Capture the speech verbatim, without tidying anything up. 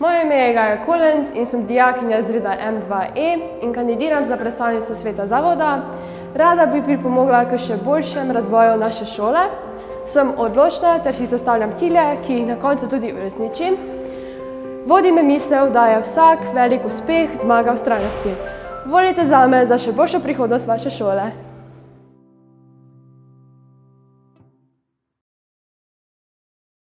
Moje ime je Gaja Kolenc in sem dijakinja razreda M dva E in kandidiram za predstavnico sveta zavoda. Rada bi pripomogla k še boljšemu razvoju naše šole. Sem odločna ter si zastavljam cilje, ki jih na koncu tudi uresničim. Vodi me misel, da je vsak velik uspeh zmaga vztrajnosti. Volite zame za še boljšo prihodnost vaše šole.